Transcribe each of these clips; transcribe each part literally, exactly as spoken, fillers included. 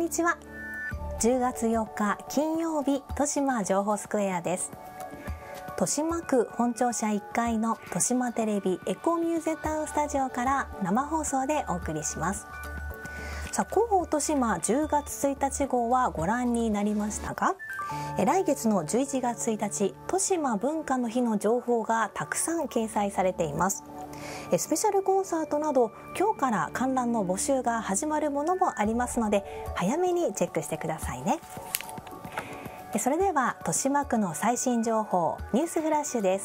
にちは。じゅうがつよっか金曜日、豊島情報スクエアです。豊島区本庁舎いっかいの豊島テレビエコミューゼタウンスタジオから生放送でお送りします。さあ、広報豊島じゅうがつついたち号はご覧になりましたか？え来月のじゅういちがつついたち、豊島文化の日の情報がたくさん掲載されています。スペシャルコンサートなど今日から観覧の募集が始まるものもありますので、早めにチェックしてくださいね。それでは豊島区の最新情報ニュースフラッシュです。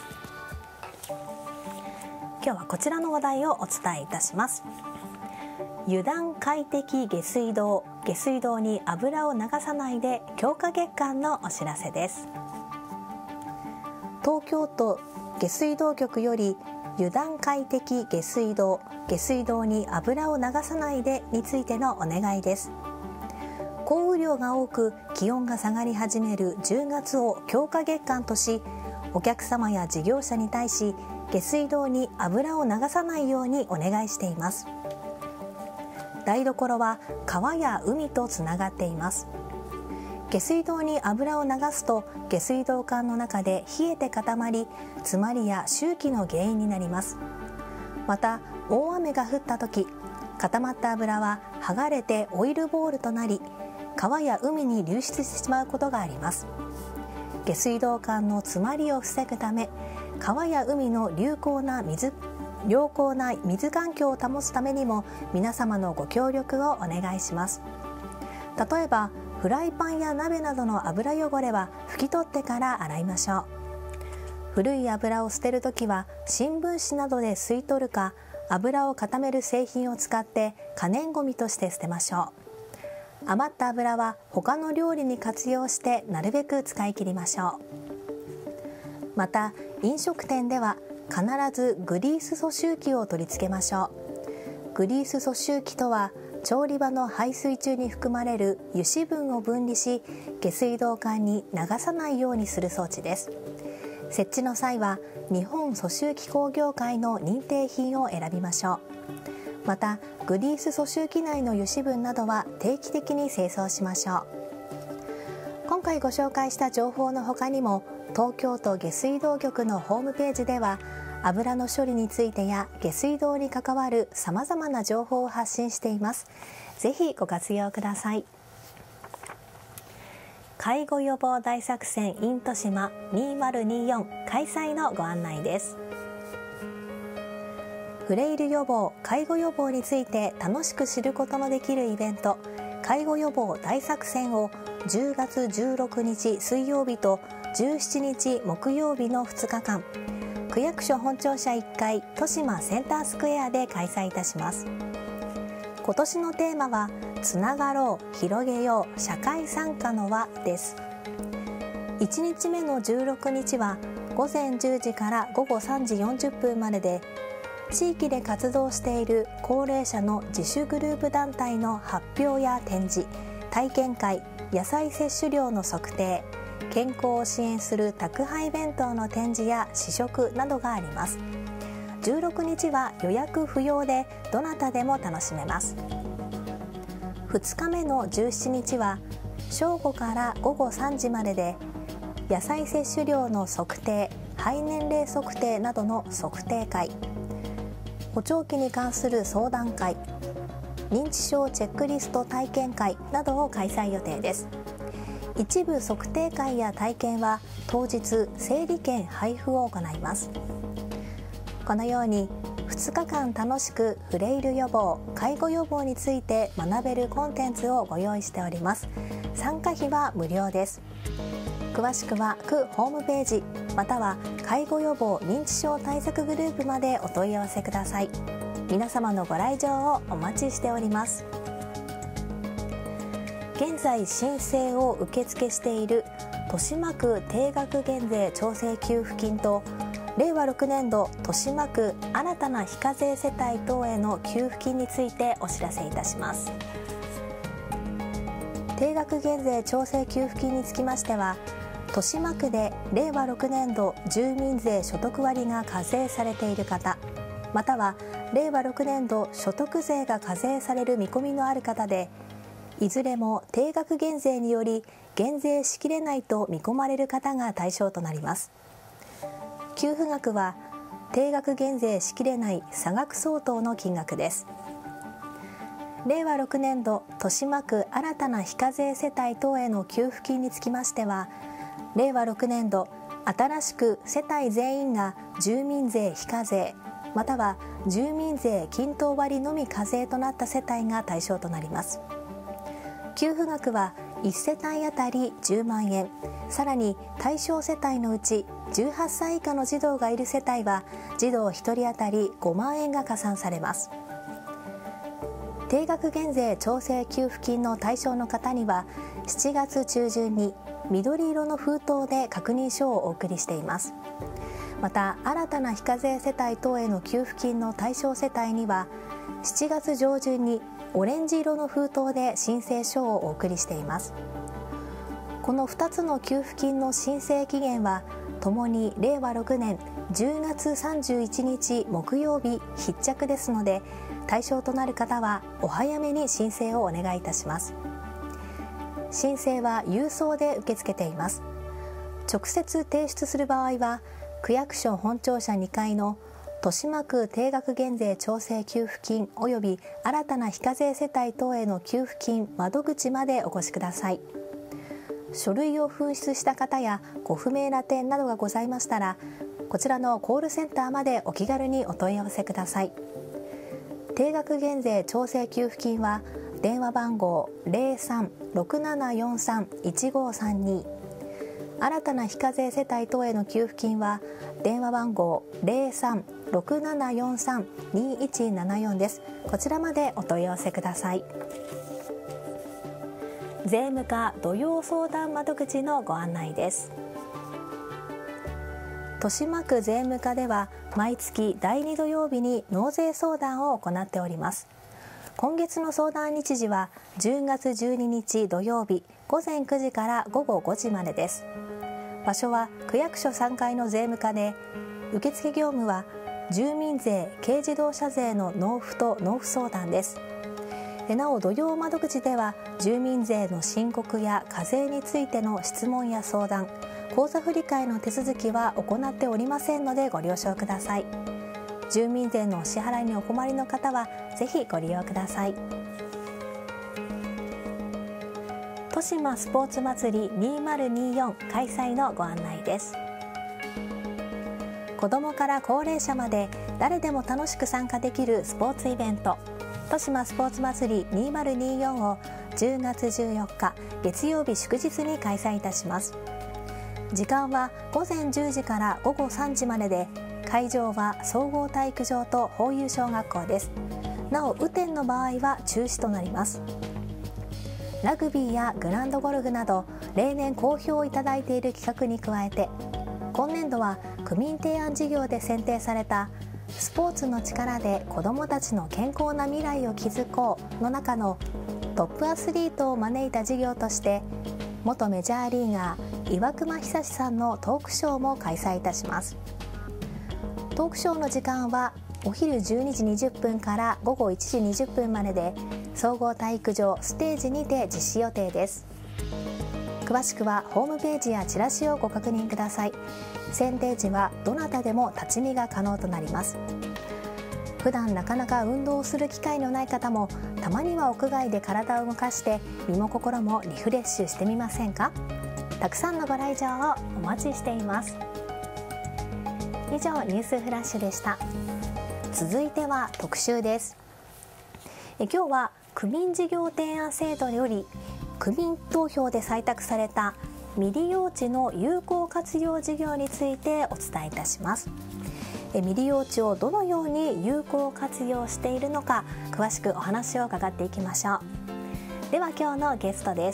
今日はこちらの話題をお伝えいたします。油断快適下水道、下水道に油を流さないで強化月間のお知らせです。東京都下水道局より油断快適下水道、下水道に油を流さないでについてのお願いです。降雨量が多く気温が下がり始めるじゅうがつを強化月間とし、お客様や事業者に対し下水道に油を流さないようにお願いしています。台所は川や海とつながっています。下水道に油を流すと下水道管の中で冷えて固まり、詰まりや臭気の原因になります。また大雨が降った時、固まった油は剥がれてオイルボールとなり、川や海に流出してしまうことがあります。下水道管の詰まりを防ぐため、川や海の良好な水良好な水環境を保つためにも皆様のご協力をお願いします。例えばフライパンや鍋などの油汚れは拭き取ってから洗いましょう。古い油を捨てるときは新聞紙などで吸い取るか、油を固める製品を使って可燃ごみとして捨てましょう。余った油は他の料理に活用してなるべく使い切りましょう。また飲食店では必ずグリース阻臭器を取り付けましょう。グリース阻臭器とは調理場の排水中に含まれる油脂分を分離し、下水道管に流さないようにする装置です。設置の際は日本阻臭機構業界の認定品を選びましょう。またグリース阻臭器内の油脂分などは定期的に清掃しましょう。今回ご紹介した情報の他にも、東京都下水道局のホームページでは油の処理についてや下水道に関わるさまざまな情報を発信しています。ぜひご活用ください。介護予防大作戦 in 豊島にせんにじゅうよん開催のご案内です。フレイル予防、介護予防について楽しく知ることのできるイベント、介護予防大作戦をじゅうがつじゅうろくにち水曜日とじゅうしちにち木曜日のふつかかん、区役所本庁舎いっかい豊島センタースクエアで開催いたします。今年のテーマはつながろう、広げよう、社会参加の輪です。いちにちめのじゅうろくにちはごぜんじゅうじからごごさんじよんじゅっぷんまでで、地域で活動している高齢者の自主グループ団体の発表や展示、体験会、野菜摂取量の測定、健康を支援する宅配弁当の展示や試食などがあります。じゅうろくにちは予約不要でどなたでも楽しめます。ふつかめのじゅうしちにちは正午からごごさんじまでで、野菜摂取量の測定、肺年齢測定などの測定会、補聴器に関する相談会、認知症チェックリスト体験会などを開催予定です。一部測定会や体験は当日整理券配布を行います。このようにふつかかん楽しくフレイル予防、介護予防について学べるコンテンツをご用意しております。参加費は無料です。詳しくは区ホームページまたは介護予防認知症対策グループまでお問い合わせください。皆様のご来場をお待ちしております。現在申請を受付している豊島区定額減税調整給付金とれいわろくねんど豊島区新たな非課税世帯等への給付金についてお知らせいたします。定額減税調整給付金につきましては、豊島区でれいわろくねんど住民税所得割が課税されている方、またはれいわろくねんど所得税が課税される見込みのある方で、 いずれも定額減税により減税しきれないと見込まれる方が対象となります。給付額は定額減税しきれない差額相当の金額です。れいわろくねんど豊島区新たな非課税世帯等への給付金につきましては、れいわろくねんど新しく世帯全員が住民税非課税または住民税均等割のみ課税となった世帯が対象となります。給付額はいち世帯当たりじゅうまんえん、さらに対象世帯のうちじゅうはっさい以下の児童がいる世帯は児童ひとり当たりごまんえんが加算されます。定額減税調整給付金の対象の方にはしちがつちゅうじゅんに緑色の封筒で確認書をお送りしています。また新たな非課税世帯等への給付金の対象世帯にはしちがつじょうじゅんにオレンジ色の封筒で申請書をお送りしています。このふたつの給付金の申請期限はともにれいわろくねんじゅうがつさんじゅういちにち木曜日必着ですので、対象となる方はお早めに申請をお願いいたします。申請は郵送で受け付けています。直接提出する場合は区役所本庁舎にかいの豊島区定額減税調整給付金及び新たな非課税世帯等への給付金窓口までお越しください。書類を紛失した方やご不明な点などがございましたら、こちらのコールセンターまでお気軽にお問い合わせください。定額減税調整給付金は電話番号 ゼロさん ろくななよんさん いちごさんに、新たな非課税世帯等への給付金は電話番号 ゼロさん ろくななよんさん にいちななよん です。こちらまでお問い合わせください。税務課土曜相談窓口のご案内です。豊島区税務課では毎月だいに土曜日に納税相談を行っております。今月の相談日時はじゅうがつじゅうににち土曜日ごぜんくじからごごごじまでです。場所は区役所さんがいの税務課で、受付業務は住民税・軽自動車税の納付と納付相談です。なお土曜窓口では住民税の申告や課税についての質問や相談、口座振替の手続きは行っておりませんのでご了承ください。住民税のお支払いにお困りの方はぜひご利用ください。豊島スポーツ祭りにせんにじゅうよん開催のご案内です。子どもから高齢者まで誰でも楽しく参加できるスポーツイベント、豊島スポーツ祭りにせんにじゅうよんをじゅうがつじゅうよっか月曜日祝日に開催いたします。時間はごぜんじゅうじからごごさんじまでで、会場は総合体育場と法有小学校です。なお雨天の場合は中止となります。ラグビーやグランドゴルフなど例年好評をいただいている企画に加えて、今年度は区民提案事業で選定されたスポーツの力で子どもたちの健康な未来を築こうの中のトップアスリートを招いた事業として、元メジャーリーガー岩隈久志さんのトークショーも開催いたします。トークショーの時間はお昼じゅうにじにじゅっぷんからごごいちじにじゅっぷんまでで、総合体育場ステージにて実施予定です。詳しくはホームページやチラシをご確認ください。選定時はどなたでも立ち見が可能となります。普段なかなか運動をする機会のない方も、たまには屋外で体を動かして身も心もリフレッシュしてみませんか。たくさんのご来場をお待ちしています。以上、ニュースフラッシュでした。続いては特集です。え今日は区民事業提案制度より区民投票で採択された未利用地の有効活用事業についてお伝えいたします。え未利用地をどのように有効活用しているのか、詳しくお話を伺っていきましょう。では今日のゲストです。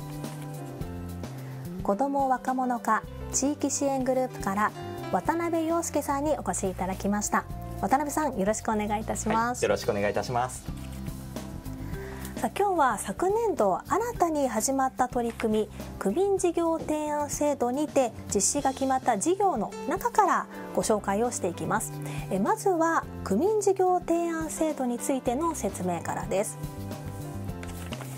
子ども若者課地域支援グループから渡辺陽介さんにお越しいただきました。渡辺さん、よろしくお願いいたします。 はい、よろしくお願いいたします。 さあ今日は昨年度新たに始まった取り組み、区民事業提案制度にて実施が決まった事業の中からご紹介をしていきます。えまずは区民事業提案制度についての説明からです。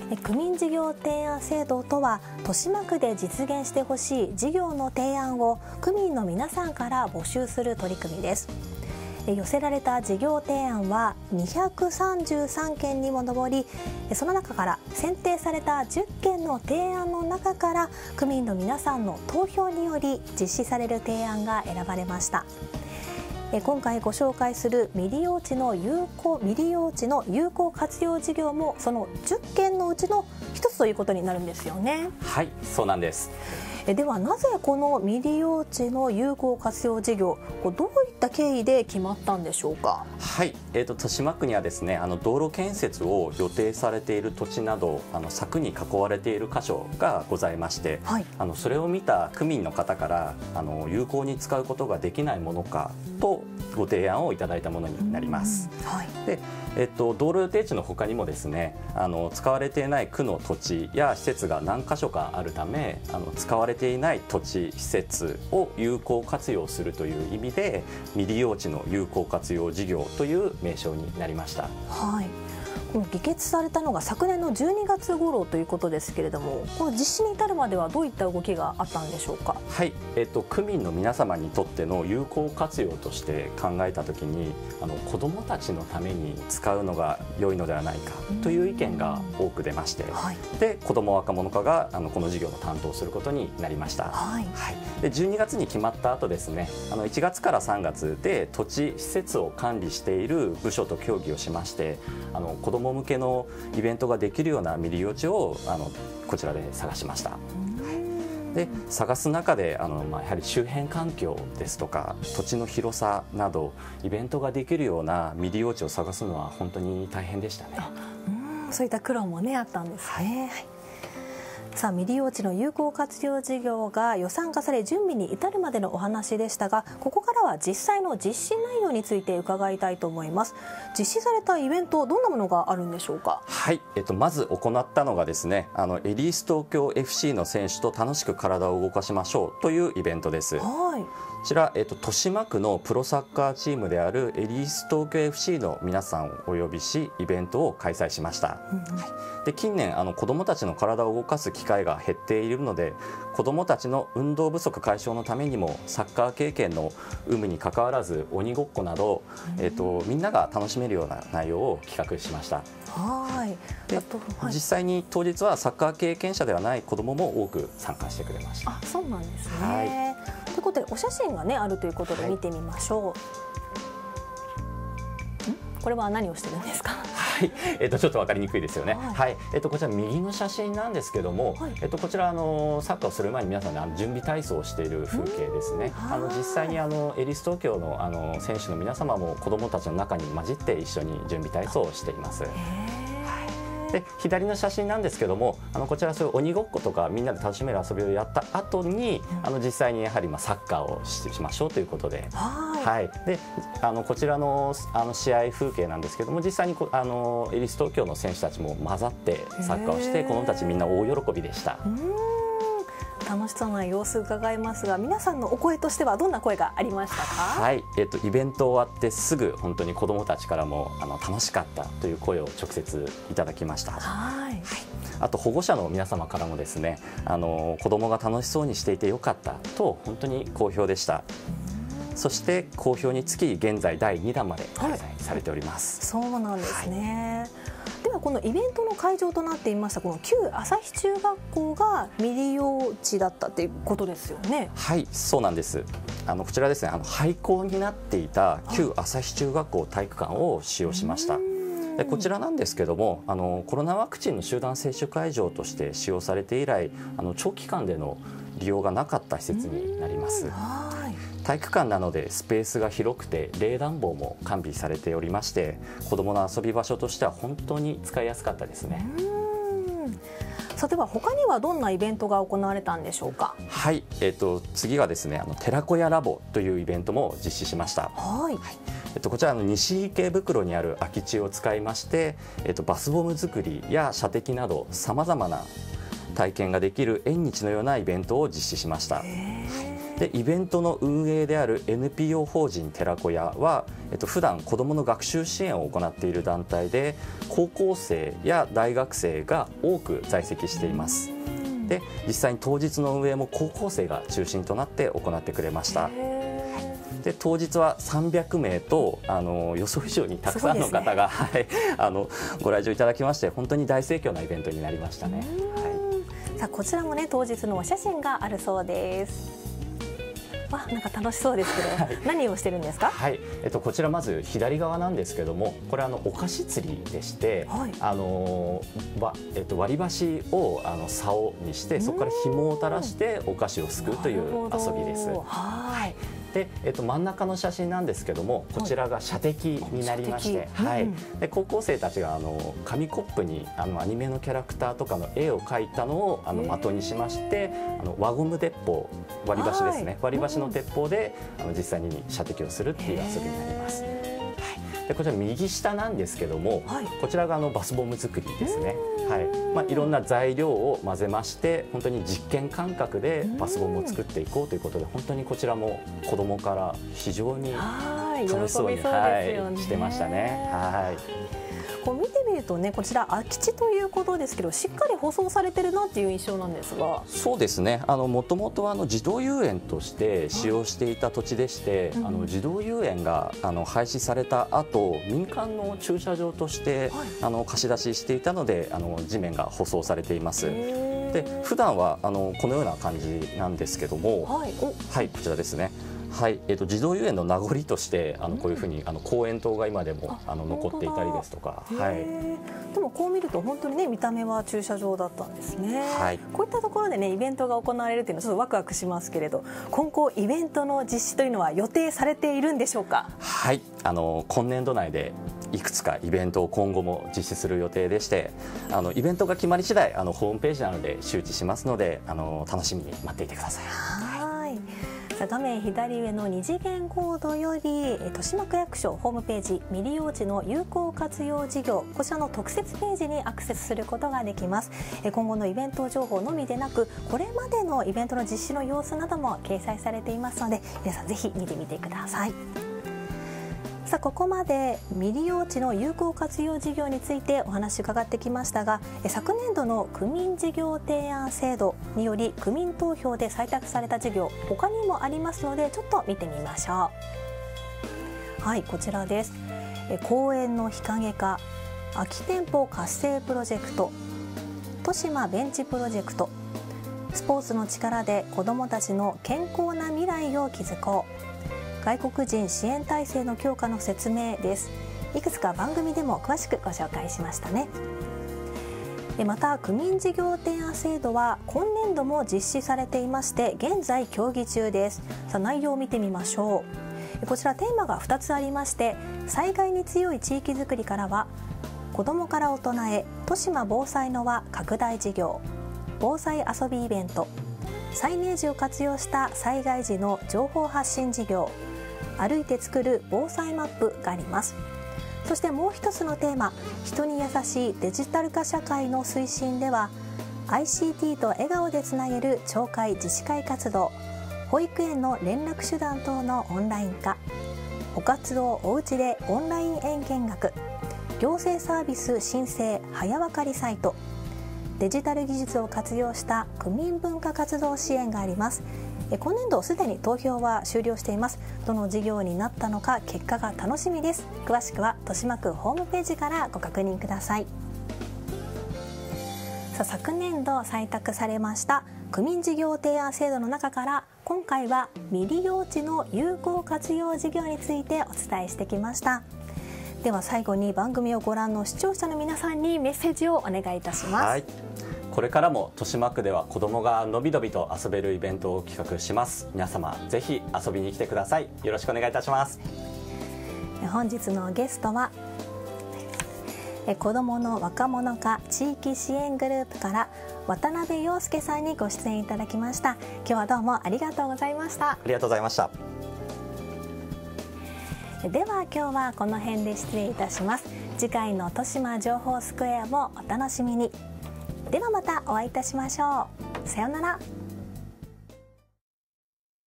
区民事業提案制度とは、豊島区で実現してほしい事業の提案を区民の皆さんから募集する取り組みです。寄せられた事業提案はにひゃくさんじゅうさんけんにも上り、その中から選定されたじゅっけんの提案の中から区民の皆さんの投票により実施される提案が選ばれました。今回ご紹介する未利用地の有効未利用地の有効活用事業もそのじゅっけんのうちの一つということになるんですよね。 はい、そうなんです。 ではなぜこの未利用地の有効活用事業、どういった経緯で決まったんでしょうか。 はい、えー、と豊島区にはですね、あの道路建設を予定されている土地など、あの柵に囲われている箇所がございまして、はい、あのそれを見た区民の方からあの有効に使うことができないものかとご提案をいただいたものになります。はい、でえっと、道路予定地の他にもですね、あの使われていない区の土地や施設が何箇所かあるため、あの使われていない土地施設を有効活用するという意味で未利用地の有効活用事業という名称になりました。 はい、この議決されたのが昨年のじゅうにがつ頃ということですけれども、この実施に至るまではどういった動きがあったんでしょうか。 はい、えっと、区民の皆様にとっての有効活用として考えたときに、あの子どもたちのために使うのが良いのではないかという意見が多く出まして、はい、で子ども若者課があのこの事業を担当することになりました。はいはい、でじゅうにがつに決まった後ですね、あのいちがつからさんがつで土地施設を管理している部署と協議をしまして、あの子ども向けのイベントができるような未利用地をあのこちらで探しました。で探す中であの、まあ、やはり周辺環境ですとか土地の広さなどイベントができるような未利用地を探すのは本当に大変でしたね。 うん、そういった苦労も、ね、あったんですね。はい、さあ未利用地の有効活用事業が予算化され準備に至るまでのお話でしたが、ここからは実際の実施内容について伺いたいと思います。実施されたイベント、どんなものがあるんでしょうか。 はい、えっと、まず行ったのがですね、あのエリース東京 エフシー の選手と楽しく体を動かしましょうというイベントです。はい、こちら、えっと、豊島区のプロサッカーチームであるエリース東京 エフシー の皆さんをお呼びしイベントを開催しました。うんうん、はい、で近年あの子どもたちの体を動かす機会が減っているので、子どもたちの運動不足解消のためにもサッカー経験の有無にかかわらず鬼ごっこなど、うん、えっと、みんなが楽しめるような内容を企画しました。はい、で、はい、実際に当日はサッカー経験者ではない子どもも多く参加してくれました。 あ、そうなんですね。はい、ということでお写真が、ね、あるということで見てみましょう。はい、んこれは何をしてるんですか。 はい、えっと、ちょっと分かりにくいですよね。はい、はい、えっと、こちら右の写真なんですけども、はい、えっと、こちらあのサッカーをする前に皆さん、ね、あの準備体操をしている風景ですね。あの実際にあのエリス東京のあの選手の皆様も子どもたちの中に混じって一緒に準備体操をしています。で左の写真なんですけども、あのこちらそういう鬼ごっことかみんなで楽しめる遊びをやった後に、うん、あの実際にやはりまあサッカーを し, しましょうということで、はい、はい、であのこちら の, あの試合風景なんですけども、実際にこあのエリス東京の選手たちも混ざってサッカーをして子どもたちみんな大喜びでした。 楽しそうな様子伺いますが、皆さんのお声としてはどんな声がありましたか。 はい、えっと、イベント終わってすぐ本当に子どもたちからもあの楽しかったという声を直接いただきました。はい、はい、あと保護者の皆様からもですね、あの子どもが楽しそうにしていてよかったと本当に好評でした。そして好評につき現在だいにだんまで開催されております。 はい、そうなんですね。はい、ではこのイベントの会場となっていましたこの旧旭中学校が未利用地だったということですよね。 はい、そうなんです。あのこちらですね、あの廃校になっていた旧旭中学校体育館を使用しました。でこちらなんですけども、あのコロナワクチンの集団接種会場として使用されて以来、あの長期間での利用がなかった施設になります。体育館なのでスペースが広くて冷暖房も完備されておりまして、子どもの遊び場所としては本当に使いやすかったですね。 さあでは他にはどんなイベントが行われたんでしょうか。 はい、えー、と次はですね、あの寺子屋ラボというイベントも実施しました。はい、はい、えっと、こちらの西池袋にある空き地を使いまして、えっと、バスボム作りや射的などさまざまな体験ができる縁日のようなイベントを実施しました。 でイベントの運営である エヌピーオー 法人寺子屋は、えっと普段子どもの学習支援を行っている団体で、高校生や大学生が多く在籍しています。で実際に当日の運営も高校生が中心となって行ってくれました。で当日はさんびゃくめいとあの予想以上にたくさんの方が、ねはい、あのご来場いただきまして、本当に大盛況なイベントになりましたね。はい、 さあこちらもね当日のお写真があるそうです。わなんか楽しそうですけど、はい、何をしてるんですか？ はい、えっとこちらまず左側なんですけども、これあのお菓子釣りでして、はい、あのわえっと割り箸をあの竿にして、そこから紐を垂らしてお菓子をすくうという遊びです。はい。でえっと、真ん中の写真なんですけども、こちらが射的になりまして、はい、うん、で高校生たちがあの紙コップにあのアニメのキャラクターとかの絵を描いたのをあの的にしまして、あの輪ゴム鉄砲、割り箸ですね、割り箸の鉄砲で、うん、あの実際に射的をするっていう遊びになります。でこちら右下なんですけども、はい、こちらがあのバスボム作りですね。はい、まあ、いろんな材料を混ぜまして、本当に実験感覚でバスボムを作っていこうということで、本当にこちらも子どもから非常に楽しそうに、はい、してましたね。はい、 こう見てみるとね、こちら空き地ということですけど、しっかり舗装されてるなっていう印象なんですが。 そうですね、あのもともとあの児童遊園として使用していた土地でして、はい、あの児童遊園があの廃止された後、民間の駐車場として、はい、あの貸し出ししていたので、あの地面が舗装されています。で普段はあのこのような感じなんですけども、はい、はい、こちらですね。はい、えーと、児童遊園の名残としてあのこういうふうにあの公園灯が今でもあの残っていたりですとか、はい、 でもこう見ると本当にね見た目は駐車場だったんですね。はい、こういったところでねイベントが行われるというのはちょっとワクワクしますけれど、今後イベントの実施というのは予定されているんでしょうか？ はい、あの今年度内でいくつかイベントを今後も実施する予定でして、あのイベントが決まり次第あのホームページなどで周知しますので、あの楽しみに待っていてください。 はい、画面左上の二次元コードより豊島区役所ホームページ未利用地の有効活用事業、こちらの特設ページにアクセスすることができます。今後のイベント情報のみでなく、これまでのイベントの実施の様子なども掲載されていますので、皆さんぜひ見てみてください。さあここまで未利用地の有効活用事業についてお話伺ってきましたが、昨年度の区民事業提案制度により区民投票で採択された事業、他にもありますのでちょっと見てみましょう。はい、こちらです。公園の日陰化、空き店舗活性プロジェクト、豊島ベンチプロジェクト、スポーツの力で子どもたちの健康な未来を築こう、外国人支援体制の強化の説明です。いくつか番組でも詳しくご紹介しましたね。また区民事業提案制度は今年度も実施されていまして、現在協議中です。さあ内容を見てみましょう。こちらテーマがふたつありまして、災害に強い地域づくりからは子どもから大人へ豊島防災の輪拡大事業、防災遊びイベント、サイネージを活用した災害時の情報発信事業、歩いて作る防災マップがあります。そしてもう一つのテーマ、人に優しいデジタル化社会の推進では アイシーティー と笑顔でつなげる町会自治会活動、保育園の連絡手段等のオンライン化、お活動おうちでオンライン園見学、行政サービス申請早わかりサイト、デジタル技術を活用した区民文化活動支援があります。今年度すでに投票は終了しています。どの事業になったのか結果が楽しみです。詳しくは豊島区ホームページからご確認ください。さあ昨年度採択されました区民事業提案制度の中から、今回は未利用地の有効活用事業についてお伝えしてきました。では最後に番組をご覧の視聴者の皆さんにメッセージをお願いいたします。 はい、これからも豊島区では子どもがのびのびと遊べるイベントを企画します。皆様ぜひ遊びに来てください。よろしくお願いいたします。 本日のゲストは子どもの若者化地域支援グループから渡辺陽介さんにご出演いただきました。今日はどうもありがとうございました。 ありがとうございました。 では今日はこの辺で失礼いたします。次回の豊島情報スクエアもお楽しみに。ではまたお会いいたしましょう。さようなら。